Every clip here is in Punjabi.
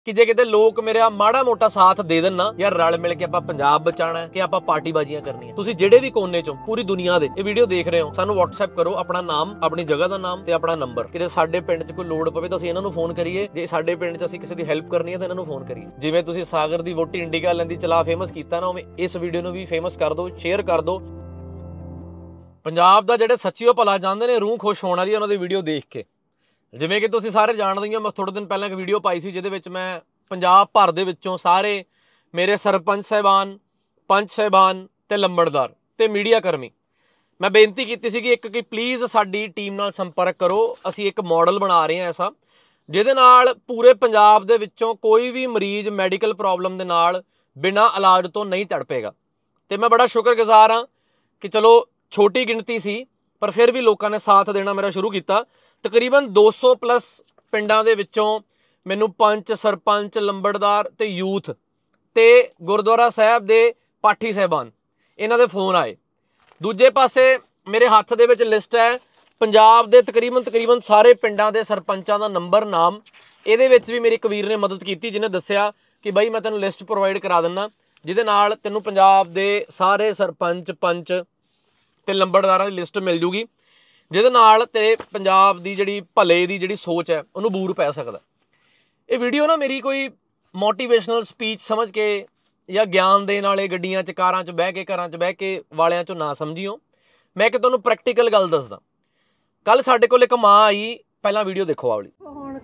ਕਿ ਜੇ ਕਿਤੇ ਲੋਕ ਮੇਰਾ ਮਾੜਾ ਮੋਟਾ ਸਾਥ ਦੇ ਦੇਣ ਨਾ ਯਾਰ, ਰਲ ਮਿਲ ਕੇ ਆਪਾਂ ਪੰਜਾਬ ਬਚਾਣਾ ਕਿ ਆਪਾਂ ਪਾਰਟੀਬਾਜ਼ੀਆਂ ਕਰਨੀਆਂ। ਤੁਸੀਂ ਜਿਹੜੇ ਵੀ ਕੋਨੇ ਚੋਂ ਪੂਰੀ ਦੁਨੀਆ ਦੇ ਇਹ ਵੀਡੀਓ ਦੇਖ ਰਹੇ ਹੋ, ਸਾਨੂੰ WhatsApp ਕਰੋ ਆਪਣਾ ਨਾਮ, ਆਪਣੀ ਜਗ੍ਹਾ ਦਾ ਨਾਮ ਤੇ ਆਪਣਾ ਨੰਬਰ। ਕਿਤੇ ਸਾਡੇ ਪਿੰਡ 'ਚ ਕੋਈ ਲੋੜ ਪਵੇ ਤਾਂ ਅਸੀਂ ਇਹਨਾਂ ਨੂੰ ਫੋਨ ਕਰੀਏ, ਜੇ ਸਾਡੇ ਪਿੰਡ 'ਚ ਅਸੀਂ ਕਿਸੇ ਦੀ ਹੈਲਪ ਕਰਨੀ ਹੈ ਤਾਂ ਇਹਨਾਂ ਨੂੰ ਫੋਨ ਕਰੀਏ। ਜਿਵੇਂ ਤੁਸੀਂ ਸਾਗਰ ਦੀ ਵੋਟੀ ਇੰਡੀਕਾ ਲੈਂਦੀ ਚਲਾ ਫੇਮਸ ਕੀਤਾ ਨਾ, ਉਵੇਂ ਇਸ ਵੀਡੀਓ ਨੂੰ ਵੀ ਫੇਮਸ ਕਰ ਦਿਓ, ਸ਼ੇਅਰ ਕਰ ਦਿਓ। ਪੰਜਾਬ ਦਾ ਜਿਹੜੇ ਸੱਚੀਓ ਭਲਾ ਚਾਹੁੰਦੇ ਨੇ, ਰੂਹ ਖੁਸ਼ ਹੋਣ ਵਾਲੀ ਉਹਨਾਂ ਦੀ ਵੀਡੀਓ ਦੇਖ ਕੇ। ਜਿਵੇਂ ਕਿ ਤੁਸੀਂ ਸਾਰੇ ਜਾਣਦੇ ਹੋ, ਮੈਂ ਥੋੜੇ ਦਿਨ ਪਹਿਲਾਂ ਇੱਕ ਵੀਡੀਓ ਪਾਈ ਸੀ ਜਿਹਦੇ ਵਿੱਚ ਮੈਂ ਪੰਜਾਬ ਭਰ ਦੇ ਵਿੱਚੋਂ ਸਾਰੇ ਮੇਰੇ ਸਰਪੰਚ ਸਾਹਿਬਾਨ, ਪੰਚ ਸਾਹਿਬਾਨ ਤੇ ਲੰਬੜਦਾਰ ਤੇ ਮੀਡੀਆ ਕਰਮੀ ਮੈਂ ਬੇਨਤੀ ਕੀਤੀ ਸੀ ਕਿ ਕਿ ਪਲੀਜ਼ ਸਾਡੀ ਟੀਮ ਨਾਲ ਸੰਪਰਕ ਕਰੋ। ਅਸੀਂ ਇੱਕ ਮਾਡਲ ਬਣਾ ਰਹੇ ਹਾਂ ਐਸਾ, ਜਿਹਦੇ ਨਾਲ ਪੂਰੇ ਪੰਜਾਬ ਦੇ ਵਿੱਚੋਂ ਕੋਈ ਵੀ ਮਰੀਜ਼ ਮੈਡੀਕਲ ਪ੍ਰੋਬਲਮ ਦੇ ਨਾਲ ਬਿਨਾਂ ਇਲਾਜ ਤੋਂ ਨਹੀਂ ਤੜਪੇਗਾ। ਤੇ ਮੈਂ ਬੜਾ ਸ਼ੁਕਰਗੁਜ਼ਾਰ ਹਾਂ ਕਿ ਚਲੋ ਛੋਟੀ ਗਿਣਤੀ ਸੀ ਪਰ ਫਿਰ ਵੀ ਲੋਕਾਂ ਨੇ ਸਾਥ ਦੇਣਾ ਮੇਰਾ ਸ਼ੁਰੂ ਕੀਤਾ। ਤਕਰੀਬਨ 200 ਪਲੱਸ ਪਿੰਡਾਂ ਦੇ ਵਿੱਚੋਂ ਮੈਨੂੰ ਪੰਚ, ਸਰਪੰਚ, ਲੰਬੜਦਾਰ ਤੇ ਯੂਥ ਤੇ ਗੁਰਦੁਆਰਾ ਸਾਹਿਬ ਦੇ ਪਾਠੀ ਸਾਹਿਬਾਨ ਇਹਨਾਂ ਦੇ ਫੋਨ ਆਏ। ਦੂਜੇ ਪਾਸੇ ਮੇਰੇ ਹੱਥ ਦੇ ਵਿੱਚ ਲਿਸਟ ਹੈ ਪੰਜਾਬ ਦੇ ਤਕਰੀਬਨ ਸਾਰੇ ਪਿੰਡਾਂ ਦੇ ਸਰਪੰਚਾਂ ਦਾ ਨੰਬਰ, ਨਾਮ। ਇਹਦੇ ਵਿੱਚ ਵੀ ਮੇਰੀ ਕਬੀਰ ਨੇ ਮਦਦ ਕੀਤੀ, ਜਿਹਨੇ ਦੱਸਿਆ ਕਿ ਬਾਈ ਮੈਂ ਤੈਨੂੰ ਲਿਸਟ ਪ੍ਰੋਵਾਈਡ ਕਰਾ ਦਿੰਦਾ, ਜਿਹਦੇ ਨਾਲ ਤੈਨੂੰ ਪੰਜਾਬ ਦੇ ਸਾਰੇ ਸਰਪੰਚ, ਪੰਚ ਤੇ ਲੰਬੜਦਾਰਾਂ ਦੀ ਲਿਸਟ ਮਿਲ ਜੂਗੀ, ਜਿਹਦੇ ਨਾਲ ਤੇਰੇ ਪੰਜਾਬ ਦੀ ਜਿਹੜੀ ਭਲੇ ਦੀ ਜਿਹੜੀ ਸੋਚ ਹੈ ਉਹਨੂੰ ਬੂਰ ਪੈ ਸਕਦਾ। ਇਹ ਵੀਡੀਓ ਨਾ ਮੇਰੀ ਕੋਈ ਮੋਟੀਵੇਸ਼ਨਲ ਸਪੀਚ ਸਮਝ ਕੇ ਜਾਂ ਗਿਆਨ ਦੇਣ ਵਾਲੇ ਗੱਡੀਆਂ 'ਚ, ਕਾਰਾਂ 'ਚ ਬਹਿ ਕੇ, ਘਰਾਂ 'ਚ ਬਹਿ ਕੇ ਵਾਲਿਆਂ 'ਚੋਂ ਨਾ ਸਮਝਿਓ। ਮੈਂ ਕਿ ਤੁਹਾਨੂੰ ਪ੍ਰੈਕਟੀਕਲ ਗੱਲ ਦੱਸਦਾ। ਕੱਲ ਸਾਡੇ ਕੋਲ ਇੱਕ ਮਾਂ ਆਈ, ਪਹਿਲਾਂ ਵੀਡੀਓ ਦੇਖੋ ਆਵਲੀ।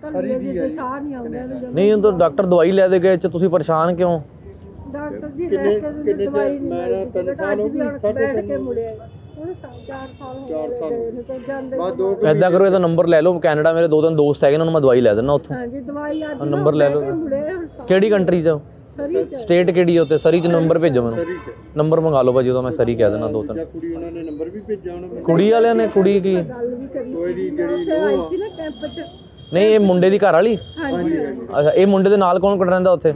ਨਹੀਂ ਉਹ ਤਾਂ ਡਾਕਟਰ ਦਵਾਈ ਲੈ ਦੇ ਗਏ, ਤੁਸੀਂ ਪਰੇਸ਼ਾਨ ਕਿਉਂ? ਡਾਕਟਰ ਜੀ ਕਿੰਨੇ ਦਵਾਈ ਮੈਂ 3 ਸਾਲ ਹੋ ਗਏ ਬੈਠ ਕੇ ਮੁੜਿਆ, ਹੁਣ 4 ਸਾਲ ਏਦਾਂ ਕਰੋ, ਇਹਦਾ ਨੰਬਰ ਲੈ ਲਓ। ਕੈਨੇਡਾ ਮੇਰੇ 2-3 ਦੋਸਤ ਹੈਗੇ, ਉਹਨਾਂ ਨੂੰ ਮੈਂ ਦਵਾਈ ਲੈ ਦਿੰਦਾ ਉੱਥੋਂ। ਹਾਂਜੀ ਦਵਾਈ ਅੱਜ ਨੰਬਰ ਲੈ ਲਓ। ਕਿਹੜੀ ਕੰਟਰੀ 'ਚ? ਸਟੇਟ ਕਿਹੜੀ ਹੈ ਉੱਥੇ? ਸਰੀ 'ਚ ਨੰਬਰ ਭੇਜੋ ਮੈਨੂੰ, ਨੰਬਰ ਮੰਗਾ ਲਓ ਭਾਜੀ ਉਹਦਾ, ਮੈਂ ਸਰੀ ਕਹਿ ਦੇਣਾ 2-3। ਕੁੜੀ ਉਹਨਾਂ ਨੇ ਨੰਬਰ ਵੀ ਭੇਜਿਆ ਉਹਨਾਂ ਕੁੜੀ ਵਾਲਿਆਂ ਨੇ? ਕੁੜੀ ਕੀ ਕੋਈ ਦੀ ਜਿਹੜੀ ਆਈ ਸੀ ਨਾ ਕੈਂਪ 'ਚ? ਨਹੀਂ ਇਹ ਮੁੰਡੇ ਦੀ ਘਰ ਵਾਲੀ। ਅੱਛਾ, ਇਹ ਮੁੰਡੇ ਦੇ ਨਾਲ ਕੌਣ ਰਹਿੰਦਾ ਉੱਥੇ?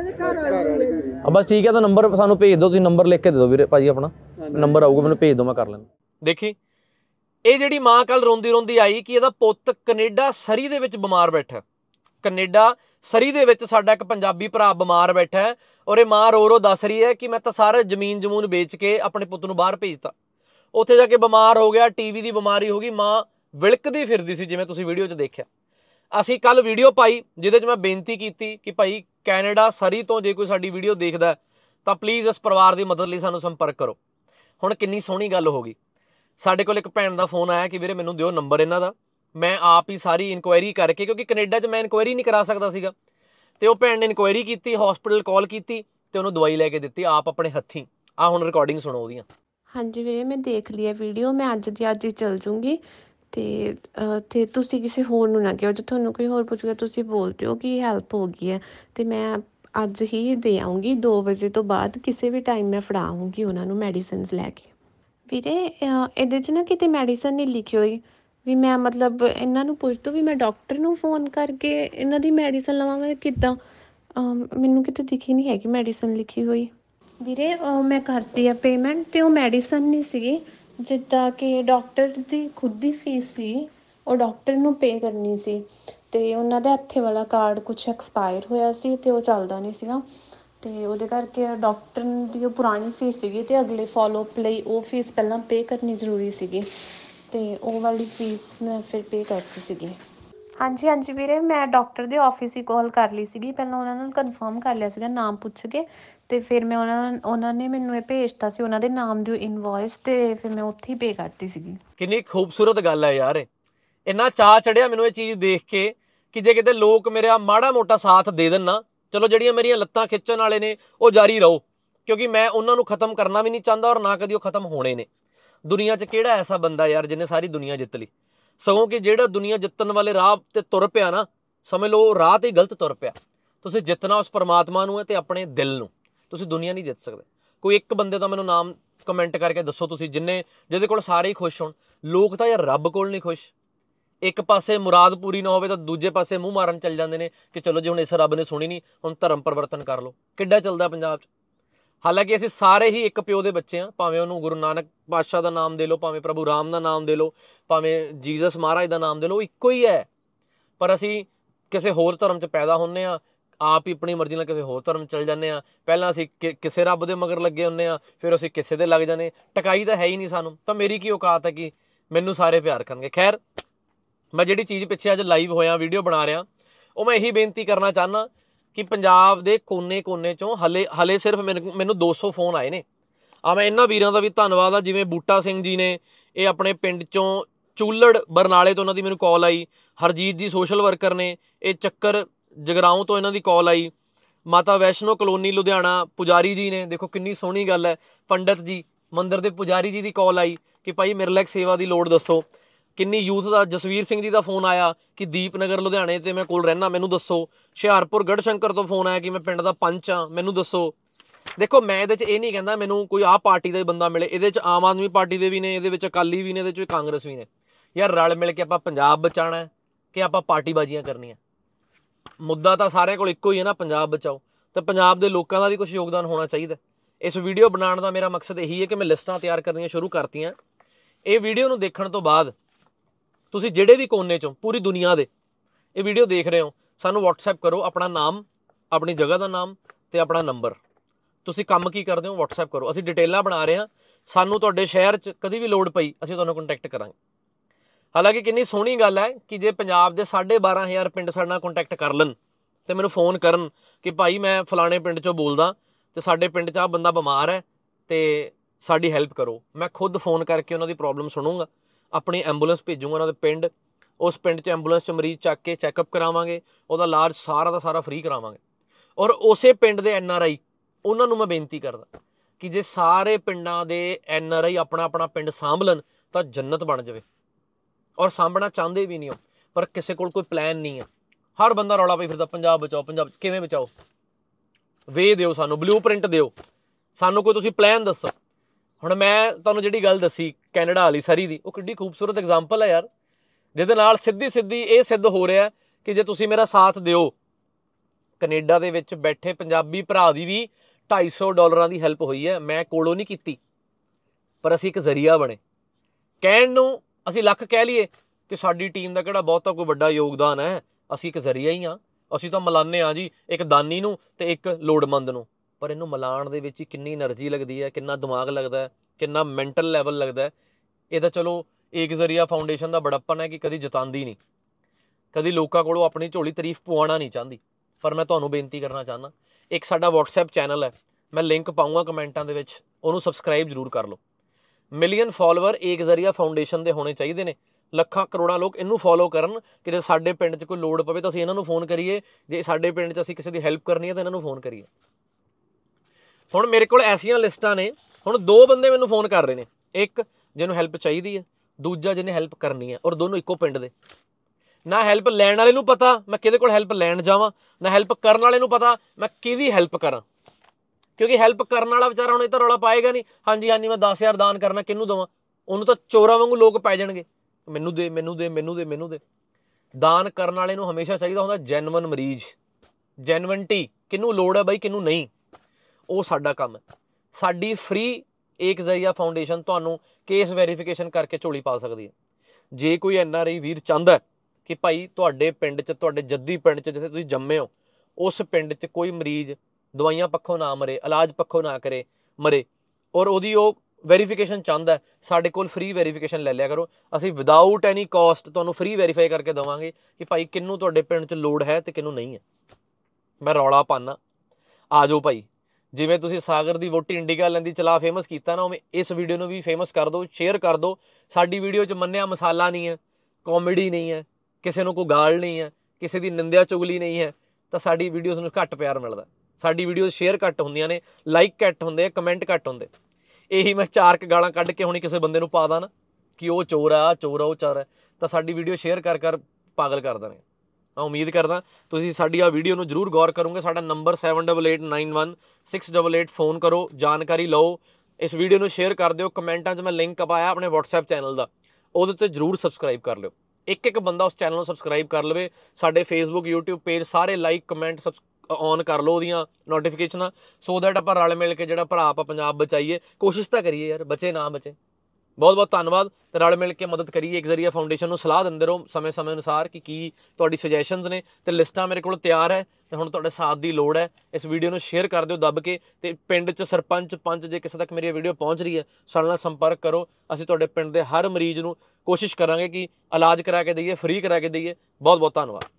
ਬਸ ਠੀਕ ਹੈ, ਤਾਂ ਨੰਬਰ ਸਾਨੂੰ ਭੇਜ ਦਿਓ, ਤੁਸੀਂ ਨੰਬਰ ਲਿਖ ਕੇ ਦੇ ਦਿਓ ਵੀਰੇ ਭਾਜੀ, ਆਪਣਾ ਨੰਬਰ ਆਊਗਾ ਮੈਨੂੰ ਭੇਜ ਦਿਓ, ਮੈਂ ਕਰ ਲੈਂਦਾ। ਦੇਖੀ ਇਹ ਜਿਹੜੀ ਮਾਂ ਕੱਲ ਰੋਂਦੀ ਆਈ ਕਿ ਇਹਦਾ ਪੁੱਤ ਕੈਨੇਡਾ ਸਰੀ ਦੇ ਵਿੱਚ ਬਿਮਾਰ ਬੈਠਾ। ਕੈਨੇਡਾ ਸਰੀ ਦੇ ਵਿੱਚ ਸਾਡਾ ਇੱਕ ਪੰਜਾਬੀ ਭਰਾ ਬਿਮਾਰ ਬੈਠਾ ਹੈ, ਔਰ ਇਹ ਮਾਂ ਰੋ ਦੱਸ ਰਹੀ ਹੈ ਕਿ ਮੈਂ ਤਾਂ ਸਾਰਾ ਜ਼ਮੀਨ ਜਮੂਨ ਵੇਚ ਕੇ ਆਪਣੇ ਪੁੱਤ ਨੂੰ ਬਾਹਰ ਭੇਜਤਾ। ਉੱਥੇ ਜਾ ਕੇ ਬਿਮਾਰ ਹੋ ਗਿਆ, ਟੀਵੀ ਦੀ ਬਿਮਾਰੀ ਹੋ ਗਈ, ਮਾਂ ਵਿਲਕਦੀ ਫਿਰਦੀ ਸੀ, ਜਿਵੇਂ ਤੁਸੀਂ ਵੀਡੀਓ 'ਚ ਦੇਖਿਆ। ਅਸੀਂ ਕੱਲ ਵੀਡੀਓ ਪਾਈ ਜਿਹਦੇ 'ਚ ਮੈਂ ਬੇਨਤੀ ਕੀਤੀ ਕਿ ਭਾਈ ਕੈਨੇਡਾ ਸਰੀ ਤੋਂ ਜੇ ਕੋਈ ਸਾਡੀ ਵੀਡੀਓ ਦੇਖਦਾ ਤਾਂ ਪਲੀਜ਼ ਇਸ ਪਰਿਵਾਰ ਦੀ ਮਦਦ ਲਈ ਸਾਨੂੰ ਸੰਪਰਕ ਕਰੋ। ਹੁਣ ਕਿੰਨੀ ਸੋਹਣੀ ਗੱਲ ਹੋ ਗਈ। ਸਾਡੇ ਕੋਲ ਇੱਕ ਭੈਣ ਦਾ ਫੋਨ ਆਇਆ ਕਿ ਵੀਰੇ ਮੈਨੂੰ ਦਿਓ ਨੰਬਰ ਇਹਨਾਂ ਦਾ, ਮੈਂ ਆਪ ਹੀ ਸਾਰੀ ਇਨਕੁਆਇਰੀ ਕਰਕੇ, ਕਿਉਂਕਿ ਕੈਨੇਡਾ 'ਚ ਮੈਂ ਇਨਕੁਆਇਰੀ ਨਹੀਂ ਕਰਾ ਸਕਦਾ ਸੀਗਾ, ਤੇ ਉਹ ਭੈਣ ਨੇ ਇਨਕੁਆਇਰੀ ਕੀਤੀ, ਹਸਪੀਟਲ ਕਾਲ ਕੀਤੀ ਤੇ ਉਹਨੂੰ ਦਵਾਈ ਲੈ ਕੇ ਦਿੱਤੀ ਆਪ ਆਪਣੇ ਹੱਥੀਂ। ਆਹ ਹੁਣ ਰਿਕਾਰਡਿੰਗ ਸੁਣੋ ਉਹਦੀਆਂ। ਹਾਂਜੀ ਵੀਰੇ, ਮੈਂ ਦੇਖ ਲਈ ਹੈ ਵੀਡੀਓ, ਮੈਂ ਅੱਜ ਦੀ ਅੱਜ ਹੀ ਚੱਲ ਜੂੰਗੀ ਤੇ ਤੁਸੀਂ ਕਿਸੇ ਹੋਰ ਨੂੰ ਨਾ ਕਿਹਾ, ਜੇ ਤੁਹਾਨੂੰ ਕੋਈ ਹੋਰ ਪੁੱਛੂਗਾ ਤੁਸੀਂ ਬੋਲ ਦਿਓ ਕਿ ਹੈਲਪ ਹੋ ਗਈ ਹੈ, ਅਤੇ ਮੈਂ ਅੱਜ ਹੀ ਦੇ ਆਊਂਗੀ 2 ਵਜੇ ਤੋਂ ਬਾਅਦ, ਕਿਸੇ ਵੀ ਟਾਈਮ ਮੈਂ ਫੜਾ ਆਊਂਗੀ ਉਹਨਾਂ ਨੂੰ ਮੈਡੀਸਨਸ ਲੈ ਕੇ। ਵੀਰੇ ਇਹਦੇ 'ਚ ਨਾ ਕਿਤੇ ਮੈਡੀਸਨ ਨਹੀਂ ਲਿਖੀ ਹੋਈ ਵੀ ਮੈਂ ਮਤਲਬ ਇਹਨਾਂ ਨੂੰ ਪੁੱਛ ਦਓ ਵੀ ਮੈਂ ਡਾਕਟਰ ਨੂੰ ਫ਼ੋਨ ਕਰਕੇ ਇਹਨਾਂ ਦੀ ਮੈਡੀਸਨ ਲਵਾਂਗਾ ਕਿੱਦਾਂ? ਮੈਨੂੰ ਕਿਤੇ ਦਿਖੀ ਨਹੀਂ ਹੈਗੀ ਮੈਡੀਸਨ ਲਿਖੀ ਹੋਈ। ਵੀਰੇ ਮੈਂ ਕਰਤੀ ਆ ਪੇਮੈਂਟ, ਅਤੇ ਉਹ ਮੈਡੀਸਨ ਨਹੀਂ ਸੀਗੀ, ਜਿੱਦਾਂ ਕਿ ਡਾਕਟਰ ਦੀ ਖੁਦ ਦੀ ਫੀਸ ਸੀ, ਉਹ ਡਾਕਟਰ ਨੂੰ ਪੇ ਕਰਨੀ ਸੀ, ਅਤੇ ਉਹਨਾਂ ਦਾ ਇੱਥੇ ਵਾਲਾ ਕਾਰਡ ਕੁਛ ਐਕਸਪਾਇਰ ਹੋਇਆ ਸੀ ਅਤੇ ਉਹ ਚੱਲਦਾ ਨਹੀਂ ਸੀਗਾ, ਅਤੇ ਉਹਦੇ ਕਰਕੇ ਡਾਕਟਰ ਦੀ ਉਹ ਪੁਰਾਣੀ ਫੀਸ ਸੀਗੀ ਅਤੇ ਅਗਲੇ ਫੋਲੋਅਪ ਲਈ ਉਹ ਫੀਸ ਪਹਿਲਾਂ ਪੇ ਕਰਨੀ ਜ਼ਰੂਰੀ ਸੀਗੀ, ਅਤੇ ਉਹ ਵਾਲੀ ਫੀਸ ਮੈਂ ਫਿਰ ਪੇ ਕਰਤੀ ਸੀਗੀ। ਹਾਂਜੀ ਵੀਰੇ, ਮੈਂ ਡਾਕਟਰ ਦੇ ਆਫਿਸ ਹੀ ਕਾਲ ਕਰ ਲਈ ਸੀਗੀ, ਪਹਿਲਾਂ ਉਹਨਾਂ ਨਾਲ ਕਨਫਰਮ ਕਰ ਲਿਆ ਸੀਗਾ ਨਾਮ ਪੁੱਛ ਕੇ, ਅਤੇ ਫਿਰ ਮੈਂ ਉਹਨਾਂ ਨੇ ਮੈਨੂੰ ਇਹ ਭੇਜਤਾ ਸੀ ਉਹਨਾਂ ਦੇ ਨਾਮ ਦੀ ਇਨਵੋਇਸ, ਅਤੇ ਫਿਰ ਮੈਂ ਉੱਥੇ ਹੀ ਪੇ ਕਰਤੀ ਸੀਗੀ। ਕਿੰਨੀ ਖੂਬਸੂਰਤ ਗੱਲ ਹੈ ਯਾਰ, ਇੰਨਾ ਚਾਅ ਚੜਿਆ ਮੈਨੂੰ ਇਹ ਚੀਜ਼ ਦੇਖ ਕੇ ਕਿ ਜੇ ਕਿਤੇ ਲੋਕ ਮੇਰਾ ਮਾੜਾ ਮੋਟਾ ਸਾਥ ਦੇ ਦੇਣ ਨਾ, ਚਲੋ ਜਿਹੜੀਆਂ ਮੇਰੀਆਂ ਲੱਤਾਂ ਖਿੱਚਣ ਵਾਲੇ ਨੇ ਉਹ ਜਾਰੀ ਰਹੋ, ਕਿਉਂਕਿ ਮੈਂ ਉਹਨਾਂ ਨੂੰ ਖਤਮ ਕਰਨਾ ਵੀ ਨਹੀਂ ਚਾਹੁੰਦਾ ਔਰ ਨਾ ਕਦੀ ਉਹ ਖਤਮ ਹੋਣੇ ਨੇ। ਦੁਨੀਆ 'ਚ ਕਿਹੜਾ ਐਸਾ ਬੰਦਾ ਯਾਰ ਜਿਹਨੇ ਸਾਰੀ ਦੁਨੀਆ ਜਿੱਤ ਲਈ? ਸਗੋਂ ਕਿ ਜਿਹੜਾ ਦੁਨੀਆ ਜਿੱਤਣ ਵਾਲੇ ਰਾਹ ਤੇ ਤੁਰ ਪਿਆ ਨਾ, ਸਮਝ ਲਓ ਰਾਹ ਤੇ ਗਲਤ ਤੁਰ ਪਿਆ। ਤੁਸੀਂ ਜਿੱਤਣਾ ਉਸ ਪਰਮਾਤਮਾ ਨੂੰ ਹੈ ਤੇ ਆਪਣੇ ਦਿਲ ਨੂੰ, ਤੁਸੀਂ ਦੁਨੀਆ ਨਹੀਂ ਜਿੱਤ ਸਕਦੇ। ਕੋਈ ਇੱਕ ਬੰਦੇ ਦਾ ਮੈਨੂੰ ਨਾਮ ਕਮੈਂਟ ਕਰਕੇ ਦੱਸੋ ਤੁਸੀਂ ਜਿਹਦੇ ਕੋਲ ਸਾਰੇ ਹੀ ਖੁਸ਼ ਹੋਣ। ਲੋਕ ਤਾਂ ਯਾਰ ਰੱਬ ਕੋਲ ਨਹੀਂ ਖੁਸ਼। ਇੱਕ ਪਾਸੇ ਮੁਰਾਦ ਪੂਰੀ ਨਾ ਹੋਵੇ ਤਾਂ ਦੂਜੇ ਪਾਸੇ ਮੂੰਹ ਮਾਰਨ ਚੱਲ ਜਾਂਦੇ ਨੇ ਕਿ ਚਲੋ ਜੀ ਹੁਣ ਇਸ ਰੱਬ ਨੇ ਸੁਣੀ ਨਹੀਂ, ਹੁਣ ਧਰਮ ਪਰਿਵਰਤਨ ਕਰ ਲਓ। ਕਿੱਡਾ ਚੱਲਦਾ ਪੰਜਾਬ 'ਚ। ਹਾਲਾਂਕਿ ਅਸੀਂ ਸਾਰੇ ਹੀ ਇੱਕ ਪਿਓ ਦੇ ਬੱਚੇ ਹਾਂ, ਭਾਵੇਂ ਉਹਨੂੰ ਗੁਰੂ ਨਾਨਕ ਪਾਤਸ਼ਾਹ ਦਾ ਨਾਮ ਦੇ ਲਓ, ਭਾਵੇਂ ਪ੍ਰਭੂ ਰਾਮ ਦਾ ਨਾਮ ਦੇ ਲਓ, ਭਾਵੇਂ ਜੀਸਸ ਮਹਾਰਾਜ ਦਾ ਨਾਮ ਦੇ ਲਓ, ਇੱਕੋ ਹੀ ਹੈ। ਪਰ ਅਸੀਂ ਕਿਸੇ ਹੋਰ ਧਰਮ 'ਚ ਪੈਦਾ ਹੁੰਦੇ ਹਾਂ, ਆਪ ਹੀ ਆਪਣੀ ਮਰਜ਼ੀ ਨਾਲ ਕਿਸੇ ਹੋਰ ਧਰਮ ਚਲ ਜਾਂਦੇ ਆ। ਪਹਿਲਾਂ ਅਸੀਂ ਕਿਸੇ ਰੱਬ ਦੇ ਮਗਰ ਲੱਗੇ ਹੁੰਦੇ ਆ, ਫਿਰ ਅਸੀਂ ਕਿਸੇ ਦੇ ਲੱਗ ਜਾਂਦੇ। ਟਕਾਈ ਤਾਂ ਹੈ ਹੀ ਨਹੀਂ ਸਾਨੂੰ, ਤਾਂ ਮੇਰੀ ਕੀ ਔਕਾਤ ਹੈ ਕਿ ਮੈਨੂੰ ਸਾਰੇ ਪਿਆਰ ਕਰਨਗੇ। ਖੈਰ, ਮੈਂ ਜਿਹੜੀ ਚੀਜ਼ ਪਿੱਛੇ ਅੱਜ ਲਾਈਵ ਹੋਇਆ ਵੀਡੀਓ ਬਣਾ ਰਿਹਾ, ਉਹ ਮੈਂ ਇਹੀ ਬੇਨਤੀ ਕਰਨਾ ਚਾਹੁੰਦਾ ਕਿ ਪੰਜਾਬ ਦੇ ਕੋਨੇ-ਕੋਨੇ ਚੋਂ ਹਲੇ ਸਿਰਫ ਮੈਨੂੰ 200 ਫੋਨ ਆਏ ਨੇ। ਮੈਂ ਇਹਨਾਂ ਵੀਰਾਂ ਦਾ ਵੀ ਧੰਨਵਾਦ ਆ, ਜਿਵੇਂ ਬੂਟਾ ਸਿੰਘ ਜੀ ਨੇ, ਇਹ ਆਪਣੇ ਪਿੰਡ ਚੋਂ ਚੂਲੜ ਬਰਨਾਲੇ ਤੋਂ ਉਹਨਾਂ ਦੀ ਮੈਨੂੰ ਕਾਲ ਆਈ। ਹਰਜੀਤ ਜੀ ਸੋਸ਼ਲ ਵਰਕਰ ਨੇ, ਇਹ ਚੱਕਰ ਜਗਰਾਉਂ ਤੋਂ ਇਹਨਾਂ ਦੀ ਕਾਲ ਆਈ। ਮਾਤਾ ਵੈਸ਼ਨੋ ਕਲੋਨੀ ਲੁਧਿਆਣਾ ਪੁਜਾਰੀ ਜੀ ਨੇ, ਦੇਖੋ ਕਿੰਨੀ ਸੋਹਣੀ ਗੱਲ ਹੈ, ਪੰਡਤ ਜੀ ਮੰਦਿਰ ਦੇ ਪੁਜਾਰੀ ਜੀ ਦੀ ਕਾਲ ਆਈ ਕਿ ਭਾਈ ਮੇਰੇ ਲਈ ਸੇਵਾ ਦੀ ਲੋੜ ਦੱਸੋ। ਕਿੰਨੀ ਯੂਥ ਦਾ ਜਸਵੀਰ ਸਿੰਘ ਜੀ ਦਾ ਫੋਨ ਆਇਆ ਕਿ ਦੀਪਨਗਰ ਲੁਧਿਆਣੇ ਤੇ ਮੈਂ ਕੋਲ ਰਹਿਣਾ, ਮੈਨੂੰ ਦੱਸੋ। ਹੁਸ਼ਿਆਰਪੁਰ ਗੜਸ਼ੰਕਰ ਤੋਂ ਫੋਨ ਆਇਆ ਕਿ ਮੈਂ ਪਿੰਡ ਦਾ ਪੰਚ ਹਾਂ, ਮੈਨੂੰ ਦੱਸੋ। ਦੇਖੋ ਮੈਂ ਇਹਦੇ 'ਚ ਇਹ ਨਹੀਂ ਕਹਿੰਦਾ ਮੈਨੂੰ ਕੋਈ ਆਹ ਪਾਰਟੀ ਦਾ ਹੀ ਬੰਦਾ ਮਿਲੇ, ਇਹਦੇ 'ਚ ਆਮ ਆਦਮੀ ਪਾਰਟੀ ਦੇ ਵੀ ਨੇ, ਇਹਦੇ ਵਿੱਚ ਅਕਾਲੀ ਵੀ ਨੇ, ਇਹਦੇ 'ਚ ਕਾਂਗਰਸ ਵੀ ਨੇ। ਯਾਰ ਰਲ ਮਿਲ ਕੇ ਆਪਾਂ ਪੰਜਾਬ ਬਚਾਉਣਾ ਕਿ ਆਪਾਂ ਪਾਰਟੀਬਾਜ਼ੀਆਂ ਕਰਨੀਆਂ? ਮੁੱਦਾ ਤਾਂ ਸਾਰਿਆਂ ਕੋਲ ਇੱਕੋ ਹੀ ਹੈ ਨਾ, ਪੰਜਾਬ ਬਚਾਓ। ਤੇ ਪੰਜਾਬ ਦੇ ਲੋਕਾਂ ਦਾ ਵੀ ਕੁਝ ਯੋਗਦਾਨ ਹੋਣਾ ਚਾਹੀਦਾ। ਇਸ ਵੀਡੀਓ ਬਣਾਉਣ ਦਾ ਮੇਰਾ ਮਕਸਦ ਇਹੀ ਹੈ ਕਿ ਮੈਂ ਲਿਸਟਾਂ ਤਿਆਰ ਕਰਨੀਆਂ ਸ਼ੁਰੂ ਕਰਤੀਆਂ। ਇਹ ਵੀਡੀਓ ਨੂੰ ਦੇਖਣ ਤੋਂ ਬਾਅਦ ਤੁਸੀਂ ਜਿਹੜੇ ਵੀ ਕੋਨੇ 'ਚੋਂ ਪੂਰੀ ਦੁਨੀਆ ਦੇ ਇਹ ਵੀਡੀਓ ਦੇਖ ਰਹੇ ਹੋ, ਸਾਨੂੰ WhatsApp ਕਰੋ ਆਪਣਾ ਨਾਮ, ਆਪਣੀ ਜਗ੍ਹਾ ਦਾ ਨਾਮ ਤੇ ਆਪਣਾ ਨੰਬਰ। ਤੁਸੀਂ ਕੰਮ ਕੀ ਕਰਦੇ ਹੋ WhatsApp ਕਰੋ, ਅਸੀਂ ਡਿਟੇਲਾਂ ਬਣਾ ਰਹੇ ਹਾਂ। ਸਾਨੂੰ ਤੁਹਾਡੇ ਸ਼ਹਿਰ 'ਚ ਕਦੀ ਵੀ ਲੋੜ ਪਈ ਅਸੀਂ ਤੁਹਾਨੂੰ ਕੰਟੈਕਟ ਕਰਾਂਗੇ। ਹਾਲਾਂਕਿ ਕਿੰਨੀ ਸੋਹਣੀ ਗੱਲ ਹੈ ਕਿ ਜੇ ਪੰਜਾਬ ਦੇ 12,500 ਪਿੰਡ ਸਾਡੇ ਨਾਲ ਕੰਟੈਕਟ ਕਰ ਲੈਣ ਤੇ ਮੈਨੂੰ ਫੋਨ ਕਰਨ ਕਿ ਭਾਈ ਮੈਂ ਫਲਾਣੇ ਪਿੰਡ 'ਚੋਂ ਬੋਲਦਾ ਤੇ ਸਾਡੇ ਪਿੰਡ 'ਚ ਆਹ ਬੰਦਾ ਬਿਮਾਰ ਹੈ ਤੇ ਸਾਡੀ ਹੈਲਪ ਕਰੋ। ਮੈਂ ਖੁਦ ਫੋਨ ਕਰਕੇ ਉਹਨਾਂ ਦੀ ਪ੍ਰੋਬਲਮ ਸੁਣੂੰਗਾ, ਆਪਣੀ ਐਂਬੂਲੈਂਸ ਭੇਜੂੰਗਾ ਉਹਨਾਂ ਦੇ ਪਿੰਡ। ਉਸ ਪਿੰਡ 'ਚ ਐਂਬੂਲੈਂਸ 'ਚ ਮਰੀਜ਼ ਚੱਕ ਕੇ ਚੈੱਕਅਪ ਕਰਾਵਾਂਗੇ, ਉਹਦਾ ਇਲਾਜ ਸਾਰਾ ਦਾ ਸਾਰਾ ਫ੍ਰੀ ਕਰਾਵਾਂਗੇ। ਔਰ ਉਸੇ ਪਿੰਡ ਦੇ NRI ਉਹਨਾਂ ਨੂੰ ਮੈਂ ਬੇਨਤੀ ਕਰਦਾ ਕਿ ਜੇ ਸਾਰੇ ਪਿੰਡਾਂ ਦੇ NRI ਆਪਣਾ ਆਪਣਾ ਪਿੰਡ ਸਾਂਭ ਲੈਣ ਤਾਂ ਜੰਨਤ ਬਣ ਜਾਵੇ। ਔਰ ਸਾਂਭਣਾ ਚਾਹੁੰਦੇ ਵੀ ਨਹੀਂ ਹੋ, ਪਰ ਕਿਸੇ ਕੋਲ ਕੋਈ ਪਲਾਨ ਨਹੀਂ ਹੈ। ਹਰ ਬੰਦਾ ਰੌਲਾ ਪਾਈ ਫਿਰਦਾ ਪੰਜਾਬ ਬਚਾਓ, ਪੰਜਾਬ ਕਿਵੇਂ ਬਚਾਓ? ਵੇ ਦਿਓ ਸਾਨੂੰ, ਬਲੂ ਪ੍ਰਿੰਟ ਦਿਓ ਸਾਨੂੰ, ਕੋਈ ਤੁਸੀਂ ਪਲਾਨ ਦੱਸੋ। ਹੁਣ ਮੈਂ ਤੁਹਾਨੂੰ ਜਿਹੜੀ ਗੱਲ ਦੱਸੀ ਕੈਨੇਡਾ ਵਾਲੀ ਸਰੀ ਦੀ, ਉਹ ਕਿੱਡੀ ਖੂਬਸੂਰਤ ਐਗਜ਼ਾਮਪਲ ਹੈ ਯਾਰ, ਜਿਹਦੇ ਨਾਲ ਸਿੱਧੀ ਇਹ ਸਿੱਧ ਹੋ ਰਿਹਾ ਕਿ ਜੇ ਤੁਸੀਂ ਮੇਰਾ ਸਾਥ ਦਿਓ, ਕੈਨੇਡਾ ਦੇ ਵਿੱਚ ਬੈਠੇ ਪੰਜਾਬੀ ਭਰਾ ਦੀ ਵੀ $250 ਦੀ ਹੈਲਪ ਹੋਈ ਹੈ। ਮੈਂ ਕੋਲੋਂ ਨਹੀਂ ਕੀਤੀ, ਪਰ ਅਸੀਂ ਇੱਕ ਜ਼ਰੀਆ ਬਣੇ। ਕਹਿਣ ਨੂੰ ਅਸੀਂ ਲੱਖ ਕਹਿ ਲਈਏ ਕਿ ਸਾਡੀ ਟੀਮ ਦਾ ਕਿਹੜਾ ਬਹੁਤਾ ਕੋਈ ਵੱਡਾ ਯੋਗਦਾਨ ਹੈ, ਅਸੀਂ ਇੱਕ ਜ਼ਰੀਆ ਹੀ ਹਾਂ। ਅਸੀਂ ਤਾਂ ਮਿਲਾਉਂਦੇ ਹਾਂ ਜੀ ਇੱਕ ਦਾਨੀ ਨੂੰ ਤੇ ਇੱਕ ਲੋੜਮੰਦ ਨੂੰ, ਪਰ ਇਹਨੂੰ ਮਿਲਾਉਣ ਦੇ ਵਿੱਚ ਹੀ ਕਿੰਨੀ એનર્ਜੀ ਲੱਗਦੀ ਹੈ, ਕਿੰਨਾ ਦਿਮਾਗ ਲੱਗਦਾ ਹੈ, ਕਿੰਨਾ ਮੈਂਟਲ ਲੈਵਲ ਲੱਗਦਾ ਹੈ। ਇਹ ਤਾਂ ਚਲੋ ਏਕ ਜ਼ਰੀਆ ਫਾਊਂਡੇਸ਼ਨ ਦਾ ਬੜੱਪਨ ਹੈ ਕਿ ਕਦੀ ਜਿਤਾਉਂਦੀ ਨਹੀਂ, ਕਦੀ ਲੋਕਾਂ ਕੋਲੋਂ ਆਪਣੀ ਝੋਲੀ ਤਾਰੀਫ ਪਵਾਉਣਾ ਨਹੀਂ ਚਾਹੁੰਦੀ। ਪਰ ਮੈਂ ਤੁਹਾਨੂੰ ਬੇਨਤੀ ਕਰਨਾ ਚਾਹੁੰਦਾ, ਇੱਕ ਸਾਡਾ WhatsApp ਚੈਨਲ ਹੈ, ਮੈਂ ਲਿੰਕ ਪਾਊਂਗਾ ਕਮੈਂਟਾਂ ਦੇ ਵਿੱਚ, ਉਹਨੂੰ ਸਬਸਕ੍ਰਾਈਬ ਜ਼ਰੂਰ ਕਰ ਲਓ। ਮਿਲੀਅਨ ਫਾਲੋਅਰ ਏਕ ਜ਼ਰੀਆ ਫਾਊਂਡੇਸ਼ਨ ਦੇ ਹੋਣੇ ਚਾਹੀਦੇ ਨੇ। ਲੱਖਾਂ ਕਰੋੜਾਂ ਲੋਕ ਇਹਨੂੰ ਫੋਲੋ ਕਰਨ ਕਿ ਜੇ ਸਾਡੇ ਪਿੰਡ 'ਚ ਕੋਈ ਲੋੜ ਪਵੇ ਤਾਂ ਅਸੀਂ ਇਹਨਾਂ ਨੂੰ ਫੋਨ ਕਰੀਏ, ਜੇ ਸਾਡੇ ਪਿੰਡ 'ਚ ਅਸੀਂ ਕਿਸੇ ਦੀ ਹੈਲਪ ਕਰਨੀ ਹੈ ਤਾਂ ਇਹਨਾਂ ਨੂੰ ਫੋਨ ਕਰੀਏ। ਹੁਣ ਮੇਰੇ ਕੋਲ ਐਸੀਆਂ ਲਿਸਟਾਂ ਨੇ, ਹੁਣ 2 ਬੰਦੇ ਮੈਨੂੰ ਫੋਨ ਕਰ ਰਹੇ ਨੇ, ਇੱਕ ਜਿਹਨੂੰ ਹੈਲਪ ਚਾਹੀਦੀ ਹੈ, ਦੂਜਾ ਜਿਹਨੇ ਹੈਲਪ ਕਰਨੀ ਹੈ, ਔਰ ਦੋਨੋਂ ਇੱਕੋ ਪਿੰਡ ਦੇ। ਨਾ ਹੈਲਪ ਲੈਣ ਵਾਲੇ ਨੂੰ ਪਤਾ ਮੈਂ ਕਿਹਦੇ ਕੋਲ ਹੈਲਪ ਲੈਣ ਜਾਵਾਂ, ਨਾ ਹੈਲਪ ਕਰਨ ਵਾਲੇ ਨੂੰ ਪਤਾ ਮੈਂ ਕਿਹਦੀ ਹੈਲਪ ਕਰਾਂ। ਕਿਉਂਕਿ ਹੈਲਪ ਕਰਨ ਵਾਲਾ ਵਿਚਾਰਾ ਹੁਣ ਇਹ ਤਾਂ ਰੌਲਾ ਪਾਏਗਾ ਨਹੀਂ, ਹਾਂਜੀ ਮੈਂ 10,000 ਦਾਨ ਕਰਨਾ, ਕਿਹਨੂੰ ਦੇਵਾਂ? ਉਹਨੂੰ ਤਾਂ ਚੋਰਾਂ ਵਾਂਗੂ ਲੋਕ ਪੈ ਜਾਣਗੇ, ਮੈਨੂੰ ਦੇ ਮੈਨੂੰ ਦੇ ਮੈਨੂੰ ਦੇ ਮੈਨੂੰ ਦੇ। ਦਾਨ ਕਰਨ ਵਾਲੇ ਨੂੰ ਹਮੇਸ਼ਾ ਚਾਹੀਦਾ ਹੁੰਦਾ ਜੈਨੂਇਨ ਮਰੀਜ਼, ਜੈਨੂਇਨਟੀ, ਕਿਹਨੂੰ ਲੋੜ ਹੈ ਬਾਈ ਕਿਹਨੂੰ ਨਹੀਂ। ਉਹ ਸਾਡਾ ਕੰਮ ਹੈ। ਸਾਡੀ ਫ੍ਰੀ ਏਕ ਜ਼ਰੀਆ ਫਾਊਂਡੇਸ਼ਨ ਤੁਹਾਨੂੰ ਕੇਸ ਵੈਰੀਫਿਕੇਸ਼ਨ ਕਰਕੇ ਝੋਲੀ ਪਾ ਸਕਦੀ ਹੈ। ਜੇ ਕੋਈ NRI ਵੀਰ ਚਾਹੁੰਦਾ ਕਿ ਭਾਈ ਤੁਹਾਡੇ ਪਿੰਡ 'ਚ, ਤੁਹਾਡੇ ਜੱਦੀ ਪਿੰਡ 'ਚ ਜਿੱਥੇ ਤੁਸੀਂ ਜੰਮੇ ਹੋ, ਉਸ ਪਿੰਡ 'ਚ ਕੋਈ ਮਰੀਜ਼ ਦਵਾਈਆਂ ਪੱਖੋਂ ਨਾ ਮਰੇ, ਇਲਾਜ ਪੱਖੋਂ ਨਾ ਮਰੇ, ਔਰ ਉਹਦੀ ਉਹ ਵੈਰੀਫਿਕੇਸ਼ਨ ਚਾਹੁੰਦਾ, ਸਾਡੇ ਕੋਲ ਫ੍ਰੀ ਵੈਰੀਫਿਕੇਸ਼ਨ ਲੈ ਲਿਆ ਕਰੋ। ਅਸੀਂ ਵਿਦਾਊਟ ਐਨੀ ਕੋਸਟ ਤੁਹਾਨੂੰ ਫ੍ਰੀ ਵੈਰੀਫਾਈ ਕਰਕੇ ਦੇਵਾਂਗੇ ਕਿ ਭਾਈ ਕਿਹਨੂੰ ਤੁਹਾਡੇ ਪਿੰਡ 'ਚ ਲੋੜ ਹੈ ਤੇ ਕਿਹਨੂੰ ਨਹੀਂ ਹੈ। ਮੈਂ ਰੌਲਾ ਪਾਉਂਦਾ, ਆ ਜਾਓ ਭਾਈ। ਜਿਵੇਂ ਤੁਸੀਂ ਸਾਗਰ ਦੀ ਵੋਟੀ ਇੰਡੀਕਾ ਲੈਂਦੀ ਚਲਾ ਫੇਮਸ ਕੀਤਾ ਨਾ, ਉਵੇਂ ਇਸ ਵੀਡੀਓ ਨੂੰ ਵੀ ਫੇਮਸ ਕਰ ਦਿਓ, ਸ਼ੇਅਰ ਕਰ ਦਿਓ। ਸਾਡੀ ਵੀਡੀਓ 'ਚ ਮੰਨਿਆ ਮਸਾਲਾ ਨਹੀਂ ਹੈ, ਕਾਮੇਡੀ ਨਹੀਂ ਹੈ, ਕਿਸੇ ਨੂੰ ਕੋਈ ਗਾਲ ਨਹੀਂ ਹੈ, ਕਿਸੇ ਦੀ ਨਿੰਦਿਆ ਚੁਗਲੀ ਨਹੀਂ ਹੈ, ਤਾਂ ਸਾਡੀ ਵੀਡੀਓਜ਼ ਨੂੰ ਘੱਟ ਪਿਆਰ ਮਿਲਦਾ। ਸਾਡੀ ਵੀਡੀਓਜ਼ ਸ਼ੇਅਰ ਘੱਟ ਹੁੰਦੀਆਂ ਨੇ, ਲਾਈਕ ਘੱਟ ਹੁੰਦੇ ਆ, ਕਮੈਂਟ ਘੱਟ ਹੁੰਦੇ। ਇਹੀ ਮੈਂ 4 ਗਾਲਾਂ ਕੱਢ ਕੇ ਹੁਣੀ ਕਿਸੇ ਬੰਦੇ ਨੂੰ ਪਾ ਦਾਂ ਨਾ ਕਿ ਉਹ ਚੋਰ ਆ, ਚੋਰ ਆ, ਉਹ ਚੋਰ ਹੈ, ਤਾਂ ਸਾਡੀ ਵੀਡੀਓ ਸ਼ੇਅਰ ਕਰ ਪਾਗਲ ਕਰ ਦੇਣਗੇ। ਮੈਂ ਉਮੀਦ ਕਰਦਾ ਤੁਸੀਂ ਸਾਡੀ ਆ ਵੀਡੀਓ ਨੂੰ ਜ਼ਰੂਰ ਗੌਰ ਕਰੋਗੇ। ਸਾਡਾ ਨੰਬਰ 78891688 ਫੋਨ ਕਰੋ, ਜਾਣਕਾਰੀ ਲਓ, ਇਸ ਵੀਡੀਓ ਨੂੰ ਸ਼ੇਅਰ ਕਰ ਦਿਓ। ਕਮੈਂਟਾਂ 'ਚ ਮੈਂ ਲਿੰਕ ਪਾਇਆ ਆਪਣੇ WhatsApp ਚੈਨਲ ਦਾ, ਉਹਦੇ 'ਤੇ ਜ਼ਰੂਰ ਸਬਸਕ੍ਰਾਈਬ ਕਰ ਲਿਓ। ਇੱਕ ਬੰਦਾ ਉਸ ਚੈਨਲ ਨੂੰ ਸਬਸਕ੍ਰਾਈਬ ਕਰ ਲਵੇ। ਸਾਡੇ Facebook YouTube ਪੇਜ ਸਾਰੇ ਲਾਈਕ ਕਮੈਂਟ ਔਨ ਕਰ ਲਓ ਉਹਦੀਆਂ ਨੋਟੀਫਿਕੇਸ਼ਨਾਂ, ਸੋ ਦੈਟ ਆਪਾਂ ਰਲ ਮਿਲ ਕੇ ਜਿਹੜਾ ਭਰਾ ਆਪਾਂ ਪੰਜਾਬ ਬਚਾਈਏ। ਕੋਸ਼ਿਸ਼ ਤਾਂ ਕਰੀਏ ਯਾਰ, ਬਚੇ ਨਾ ਬਚੇ, ਬਹੁਤ ਬਹੁਤ ਧੰਨਵਾਦ। ਤੇ ਰਲ ਮਿਲ ਕੇ ਮਦਦ ਕਰੀਏ। ਇੱਕ ਜ਼ਰੀਆ ਫਾਊਂਡੇਸ਼ਨ ਨੂੰ ਸਲਾਹ ਦਿੰਦੇ ਰਹੋ ਸਮੇਂ ਅਨੁਸਾਰ ਕਿ ਕੀ ਤੁਹਾਡੀ ਸੁਜੈਸ਼ਨਸ ਨੇ, ਤੇ ਲਿਸਟਾਂ ਮੇਰੇ ਕੋਲ ਤਿਆਰ ਹੈ ਤੇ ਹੁਣ ਤੁਹਾਡੇ ਸਾਥ ਦੀ ਲੋੜ ਹੈ। ਇਸ ਵੀਡੀਓ ਨੂੰ ਸ਼ੇਅਰ ਕਰ ਦਿਓ ਦੱਬ ਕੇ, ਤੇ ਪਿੰਡ 'ਚ ਸਰਪੰਚ ਪੰਚ ਜੇ ਕਿਸੇ ਤੱਕ ਮੇਰੀ ਵੀਡੀਓ ਪਹੁੰਚ ਰਹੀ ਹੈ ਸਾਡੇ ਨਾਲ ਸੰਪਰਕ ਕਰੋ। ਅਸੀਂ ਤੁਹਾਡੇ ਪਿੰਡ ਦੇ ਹਰ ਮਰੀਜ਼ ਨੂੰ ਕੋਸ਼ਿਸ਼ ਕਰਾਂਗੇ ਕਿ ਇਲਾਜ ਕਰਾ ਕੇ ਦਈਏ, ਫ੍ਰੀ ਕਰਾ ਕੇ ਦਈਏ। ਬਹੁਤ ਬਹੁਤ ਧੰਨਵਾਦ।